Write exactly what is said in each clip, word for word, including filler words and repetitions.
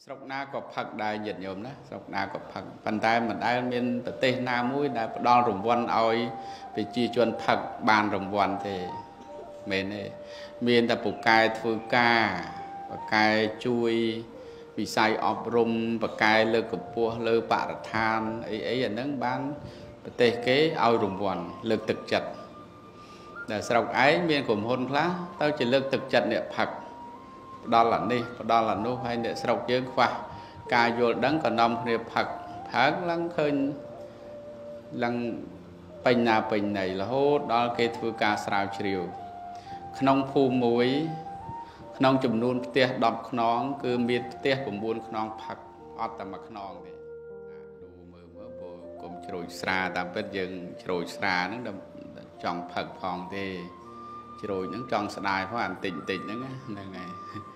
ស្រុកណាក៏ផឹកដែរញាតិញោមណាស្រុកណាក៏ផឹកប៉ុន្តែមិនដែលមានប្រទេសណាមួយដែលផ្ដល់រង្វាន់ឲ្យប្រជាជនផឹកបានរង្វាន់ទេមែនទេមានតែពូកែធ្វើការបកែជួយវិស័យអប់រំបកែលើកកម្ពស់លើបរិស្ថានអីអីអាហ្នឹងបានប្រទេសគេឲ្យរង្វាន់លើកទឹកចិត្តតែស្រុកឯងមានក្រុមហ៊ុនខ្លះទៅជាលើកទឹកចិត្តអ្នកផឹកផ្ដល់អានេះផ្ដល់អានោះហើយអ្នកស្រុកយើងខ្វះការយល់ដឹងក៏នាំគ្នាផឹកផឹកឡើងឃើញឡើងពេញណាពេញណីរហូតដល់គេធ្វើការស្រាវជ្រាវក្នុងភូមិមួយក្នុងចំនួនផ្ទះដប់ខ្នងគឺមានផ្ទះ៩ខ្នងផឹកអត់តែមួយខ្នងទេดูមើលមើលព្រោះកុំជ្រោយស្រាតាមពិតយើងជ្រោយស្រាហ្នឹងចង់ផឹកផងទេជ្រោយហ្នឹងចង់ស្ដាយផងអាបន្តិចបន្តិចហ្នឹងហ្នឹងហើយ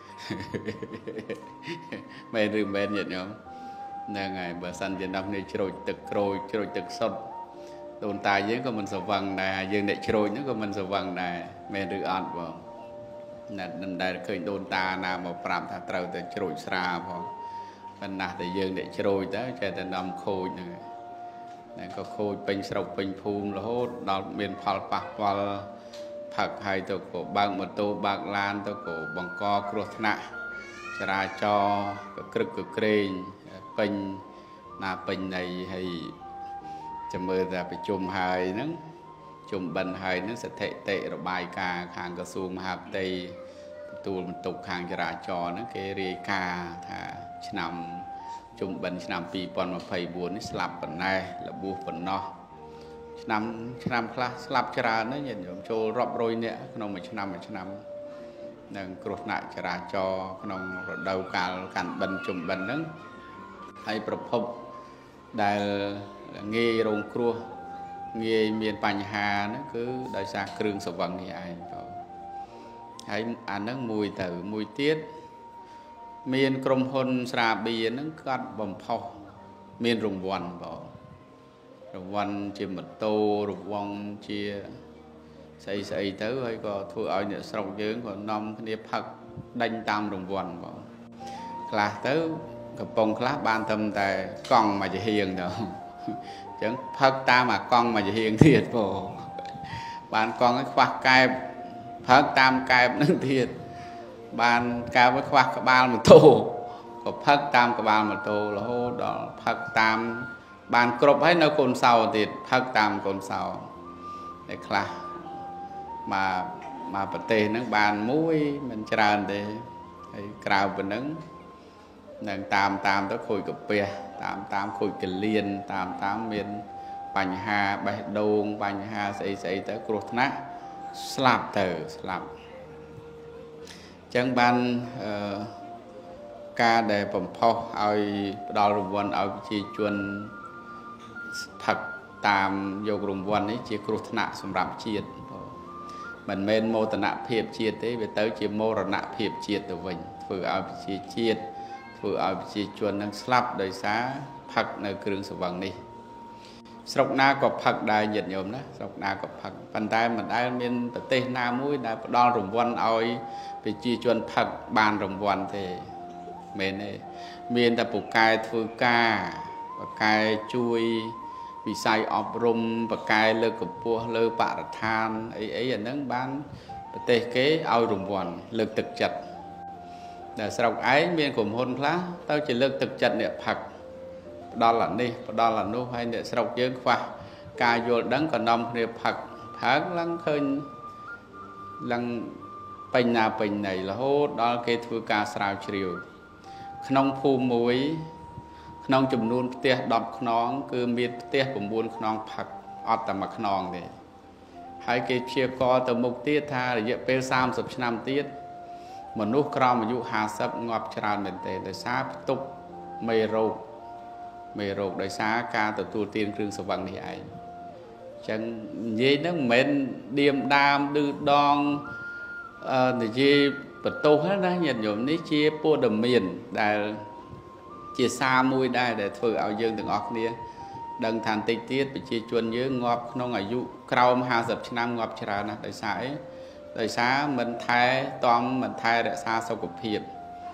មែនឬមែនញាតិញោមហ្នឹងហើយបើសិនជាដល់គ្នាជ្រោយទឹកក្រូចជ្រោយទឹកសុទ្ធដូនតាយើងក៏មិនស្រវឹងដែរយើងអ្នកជ្រោយហ្នឹងក៏មិនស្រវឹងដែរមែនឬអត់បងណាស់មិនដែលឃើញដូនតាណាមកប្រាប់ថាត្រូវតែជ្រោយស្រាផងប៉ុន្តែតែយើងអ្នកជ្រោយទៅចេះតែនាំខូចហ្នឹងហើយក៏ខូចពេញស្រុកពេញភូមិរហូតដល់មានផលប៉ះពាល់ផឹកហើយទៅក៏បើកម៉ូតូបើកឡានទៅក៏បង្កគ្រោះថ្នាក់ចរាចរណ៍ក៏ក្រឹកក៏ក្រែងពេញណាពេញនៃហើយចាំមើលតែប្រជុំហើយហ្នឹងជុំបិណ្ឌហើយហ្នឹងស្ថិតិរបាយការណ៍ខាងក្រសួងមហាផ្ទៃទទួលបន្ទុកខាងចរាចរណ៍ហ្នឹងគេរាយការណ៍ថាឆ្នាំជុំបិណ្ឌឆ្នាំពីរពាន់ម្ភៃបួននេះស្លាប់ប៉ុណ្ណេះរបួសប៉ុណ្ណោះឆ្នាំឆ្នាំខ្លះស្លាប់ច្រើនណាស់ញាតិញោមចូលរាប់រយនាក់ក្នុងមួយឆ្នាំមួយឆ្នាំនឹងគ្រោះថ្នាក់ចរាចរណ៍ក្នុងរដូវកាលកាន់បិណ្ឌជុំបិណ្ឌហ្នឹងហើយប្រភពដែលងាយរងគ្រោះងាយមានបញ្ហាហ្នឹងគឺដោយសារគ្រឿងស្រវឹងនេះឯងបងហើយអាហ្នឹងមួយទៅមួយទៀតមានក្រុមហ៊ុនស្រាបៀរហ្នឹងគាត់បំផុសមានរង្វាន់បងរង្វាន់ជាម៉ូតូរង្វាន់ជាស្អីស្អីទៅហើយក៏ធ្វើឲ្យអ្នកស្រុកយើងក៏នាំគ្នាផឹកដេញតាមរង្វាន់បងខ្លះទៅកំប៉ុងខ្លះបានត្រឹមតែកង់មួយជាហៀងទៅអញ្ចឹងផឹកតាមអាកង់មួយជាហៀងទៀតបងបានកង់ឲ្យខ្វះកែបផឹកតាមកែបនឹងទៀតបានកែបឲ្យខ្វះក្បាលម៉ូតូក៏ផឹកតាមក្បាលម៉ូតូរហូតដល់ផឹកតាមបានគ្រប់ហើយនៅកូនសោទៀតផឹកតាមកូនសោតែខ្លះមកមកប្រទេសហ្នឹងបានមួយមិនច្រើនទេហើយក្រៅពីហ្នឹងនឹងតាមតាមទៅខូចកាពះតាមតាមខូចកលៀនតាមតាមមានបញ្ហាបេះដូងបញ្ហាស្អីស្អីទៅគ្រោះថ្នាក់ស្លាប់ទៅស្លាប់អញ្ចឹងបានអឺការដែលបំផុសឲ្យផ្ដល់រង្វាន់ឲ្យប្រជាជនផឹកតាមយករង្វាន់នេះជាគ្រោះថ្នាក់សម្រាប់ជាតិមិនមែនមោទនភាពជាតិទេវាទៅជាមរណភាពជាតិទៅវិញធ្វើឲ្យប្រជាជាតិធ្វើឲ្យប្រជាជននឹងស្លាប់ដោយសារផឹកនៅគ្រឿងស្រវឹងនេះស្រុកណាក៏ផឹកដែរញាតិញោមណាស្រុកណាក៏ផឹកប៉ុន្តែមិនដែលមានប្រទេសណាមួយដែលផ្ដល់រង្វាន់ឲ្យប្រជាជនផឹកបានរង្វាន់ទេមែនទេមានតែពូកែធ្វើការបកែជួយវិស័យអប់រំបកែលើកកម្ពស់លើបរិស្ថានអីអីអាហ្នឹងបានប្រទេសគេឲ្យរង្វាន់លើកទឹកចិត្តតែស្រុកឯងមានក្រុមហ៊ុនខ្លះទៅជាលើកទឹកចិត្តអ្នកផឹកផ្ដល់អានេះផ្ដល់អានោះហើយអ្នកស្រុកយើងខ្វះការយល់ដឹងក៏នាំគ្នាផឹកផឹកឡើងឃើញឡើងពេញណាពេញណីរហូតដល់គេធ្វើការស្រាវជ្រាវក្នុងភូមិមួយក្នុងចំនួនផ្ទះដប់ខ្នងគឺមានផ្ទះ៩ខ្នងផឹកអត់តែមួយខ្នងទេហើយគេព្យាករណ៍ទៅមុខទៀតថារយៈពេលសាមសិបឆ្នាំទៀតមនុស្សក្រោមអាយុហាសិបងាប់ច្រើនមែនទេដោយសារផ្ទុកមេរោគមេរោគដោយសារការទទួលទានគ្រឿងស្រវឹងនេះឯងអញ្ចឹងនិយាយហ្នឹងមិនមែនឌៀមដាមឌឺដងអឺនិយាយបន្ទោសណាញាតិញោមនេះជាព័ត៌មានដែលជាសារមួយដែរដែលធ្វើឲ្យយើងទាំងអស់គ្នាដឹងថាបន្តិចទៀតប្រជាជនយើងងាប់ក្នុងអាយុក្រោមហាសិបឆ្នាំងាប់ច្រើនណាស់ដោយសារអីដោយសារមិនថែទាំមិនថែរក្សាសុខភាព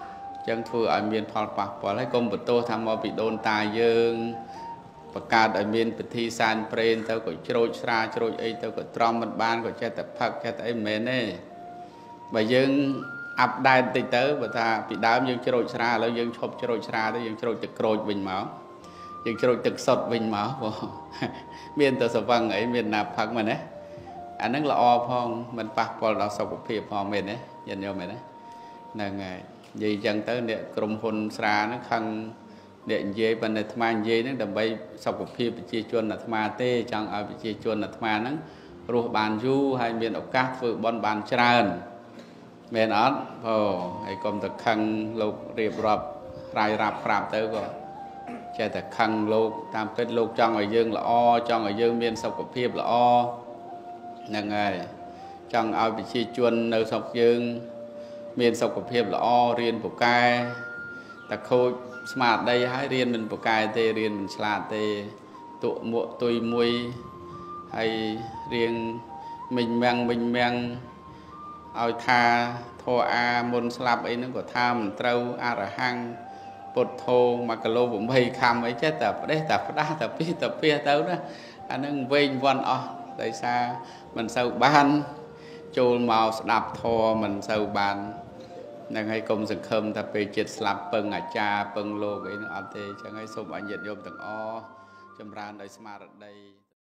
ចឹងធ្វើឲ្យមានផលប៉ះពាល់ហើយកុំបន្ទោសថាមកពីដូនតាយើងបង្កើតឲ្យមានពិធីសែនព្រេនទៅក៏ជ្រោចស្រាជ្រោចអីទៅក៏ត្រំមិនបានក៏ចេះតែផឹកចេះតែអីមិនមែនទេបើយើងអាប់ដែតតិចទៅបើថាពីដើមយើងជ្រោចស្រាឥឡូវយើងឈប់ជ្រោចស្រាទៅយើងជ្រោចទឹកក្រូចវិញមកយើងជ្រោចទឹកសុទ្ធវិញមកបងមានតែសវឹងអីមានណាផឹកមែនទេអាហ្នឹងល្អផងមិនប៉ះពាល់ដល់សុខភាពផងមែនទេញាតិញោមមែនទេហ្នឹងហើយនិយាយចឹងទៅអ្នកក្រុមហ៊ុនស្រាហ្នឹងខឹងអ្នកនិយាយប៉ុន្តែអាត្មានិយាយហ្នឹងដើម្បីសុខភាពប្រជាជនអាត្មាទេចង់ឲ្យប្រជាជនអាត្មាហ្នឹងរស់បានយូរហើយមានឱកាសធ្វើបុណ្យបានច្រើនមែនអត់អូហើយកុំតែខឹងលោករៀបរាប់រាយរាប់ប្រាប់ទៅក៏ចេះតែខឹងលោកតាមពិតលោកចង់ឲ្យយើងល្អចង់ឲ្យយើងមានសុខភាពល្អហ្នឹងហើយចង់ឲ្យប្រជាជននៅស្រុកយើងមានសុខភាពល្អរៀនពូកែតែខូចស្មារតីហើយរៀនមិនពូកែទេរៀនមិនឆ្លាតទេទុមួកទុយមួយហើយរៀងមិញមាំងមិញមាំងឲ្យថាធរអាមុនស្លាប់អីហ្នឹងក៏ថាមិនត្រូវអរហង្គពុទ្ធោមួយគីឡូeightខំអីចេះតែផ្ដេសតែផ្ដាស់តែពីតែពីទៅណាអាហ្នឹងវែងវាន់អស់ដោយសារមិនសូវបានចូលមកស្ដាប់ធម៌មិនសូវបាននឹងឲ្យកុំសង្ឃឹមថាពេលចិត្តស្លាប់ពឹងអាចារ្យពឹងលោកអីហ្នឹងអត់ទេអញ្ចឹងហើយសូមឲ្យញាតិញោមទាំងអស់ចម្រើនដោយស្មារតី